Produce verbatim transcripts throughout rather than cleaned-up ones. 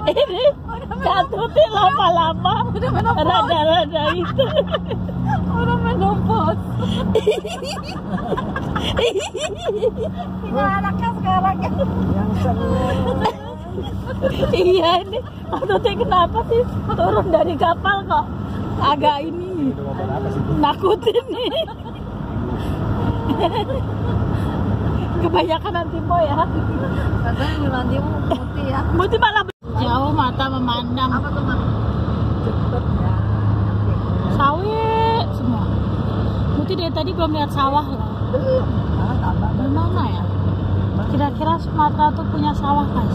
Ini Catuti lama-lama rada-rada itu udah menopause. Tinggal anaknya sekarang ya. Yang seru. Iya ini Catuti kenapa sih turun dari kapal kok agak ini nakutin nih. Kebanyakan nanti po ya. Katanya nanti putih ya. Putih malah jauh mata memandang. Apa tuh Mak? Cepet ya. Sawit semua. Putih dari tadi belum lihat sawah loh. Belum. Ah, tambah. Di mana ya? Kira-kira Sumatera tuh punya sawah kan?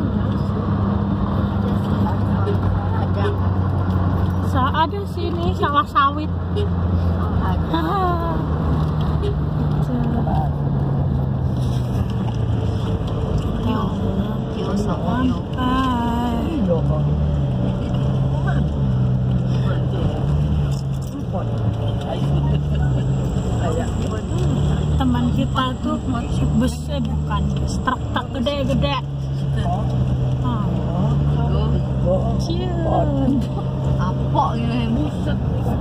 Ada. Sa ada sini sawah sawit. Ada. Teman kita tuh bus eh bukan truk truk gede-gede. Oh. Cium. Apa ini buset.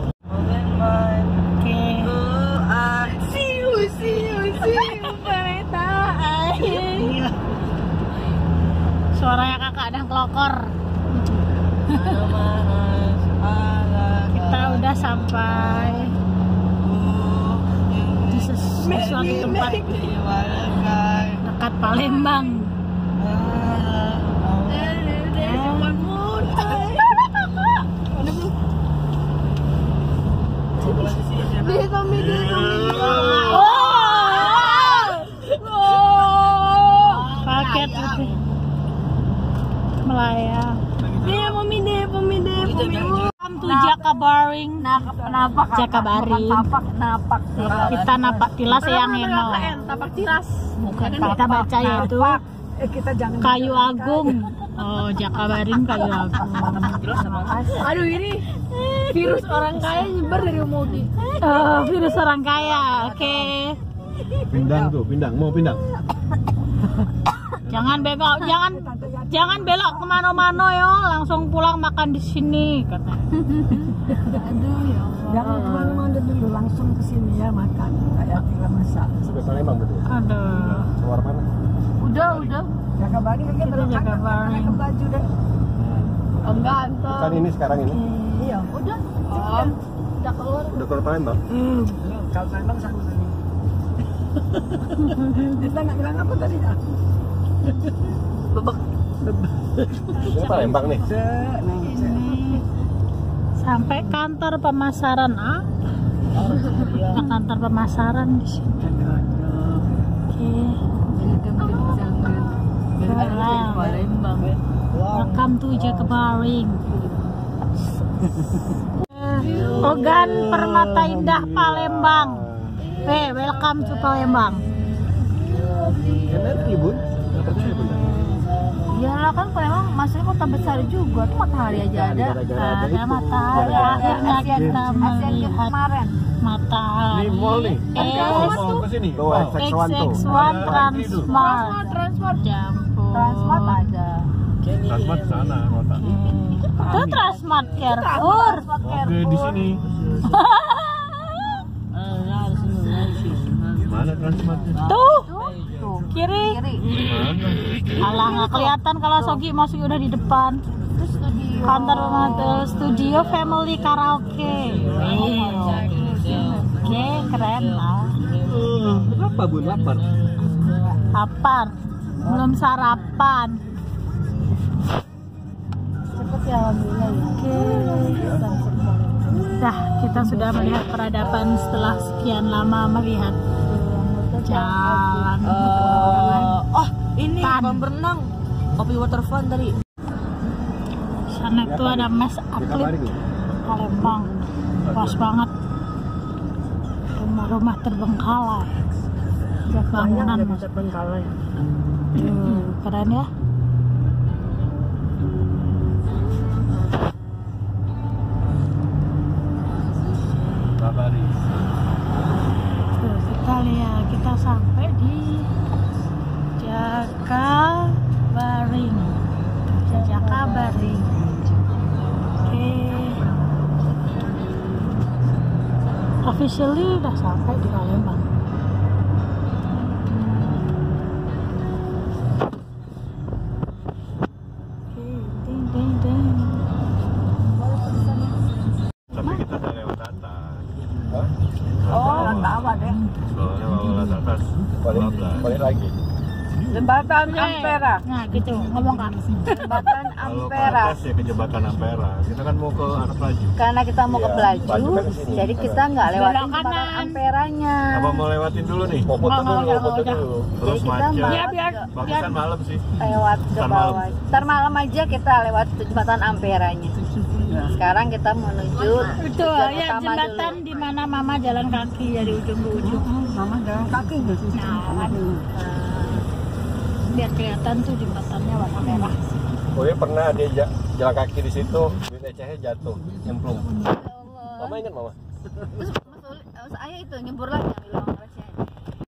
Oke. Siu siu siu kereta air. Suaranya kakak dan kelokor. Kita udah sampai di sesuatu tempat dekat Palembang. Dia kami dia kami. Paket itu melayang. Dia pemide pemide pemide. Welcome to Jakabaring. Napak Jakabaring. Napak napak. Kita napak tilas yang eno. Tapak tiras. Bukan kita baca yaitu Eh kita jangan. Kayu Agung. Oh, Jakabaring Kayu Agung. Aduh ini virus orang kaya nyebar dari Umudi. Oh, virus orang kaya. Oke. Pindang tuh, pindang. Mau pindang? Jangan belok, jangan jangan belok kemana-mana yo. Langsung pulang makan di sini kata. Aduh ya Allah. Jangan kemana-mana dulu, langsung ke sini ya makan. Kayak tinggal masak. Sampai Palembang betul. Aduh. Keluar mana? Udah udah. Jakabaring kan Kita Jakabaring. ke baju deh. Enggak antar. Kan ini sekarang ini. Iya. Udah. Oh, udah keluar. Udah keluar Palembang. Hmm. Kalau Palembang sama tadi. Kita nggak bilang apa tadi ya? Bebek. Ini Palembang nih. Ini sampai kantor pemasaran ah. Nah, kantor pemasaran di sini. Oke. Palembang. Welcome to Jakabaring. Ogan Permata Indah Palembang. Hey, welcome to Palembang. Energi bun. Ya kan Palembang maksudnya kota besar juga. Tuh matahari aja ada. Ada matahari. Akhirnya kita melihat kemarin. matahari. Di mall nih. Mau ke sini. Tuh, X X one tuh. X X one Transmart. Transmart. Jampur. Transmart ada. Transmart sana kota. Itu Transmart Carrefour. Oke, di sini. Mana Transmartnya? Tuh, Tuh. kiri. Kiri. Mana? Alah nggak kelihatan kalau Sogi masih udah di depan. Terus studio. Kantor pembantu studio family karaoke. Oke, keren lah. Apa bun? Lapar. Lapar. Belum sarapan. Cepet ya alhamdulillah ya. Oke. Dah, kita sudah melihat peradaban setelah sekian lama melihat jalan. Uh, oh ini Tan. kolam berenang. Kopi waterfront tadi. Sana itu ada mes atlet Palembang. Luas banget. Rumah-rumah terbengkalai. Bangunan terbengkalai. Tuh, keren ya. Tuh, kita lihat kita sampai di Jakabaring. Jakabaring. officially udah sampai di Palembang. Ding ding ding. Tapi kita udah lewat atas. Oh, tawa deh. Soalnya kalau lewat atas, Balik lagi. Jembatan Ampera. Nah gitu, ngomong Kak. Jembatan kalau ke Ampera. atas ya ke jembatan Ampera. Kita kan mau ke arah Pelaju. Karena kita mau ke Iya, Pelaju, Pelaju kan di sini. jadi kita nggak lewatin Belok jembatan kanan. Amperanya. Apa mau lewatin dulu nih? Mau foto Nggak, nggak dulu, usah, foto nggak dulu. Terus Jadi kita macet. malah Ya biar Bagusan malam sih. lewat ke Ntar bawah. malam. Ntar malam aja kita lewat jembatan Amperanya. Sekarang kita menuju Itu tujuan ya utama jembatan dulu. di mana Mama jalan kaki dari ujung ke ujung. Mama jalan kaki gitu. Nah, biar kelihatan tuh jembatannya warna merah. Oh iya pernah dia ja- jalan kaki di situ, duit lecehnya jatuh, nyemplung. Ya Allah. Mama ingat mama? Terus Mas Uli- Mas Ayah itu nyebur lagi ambil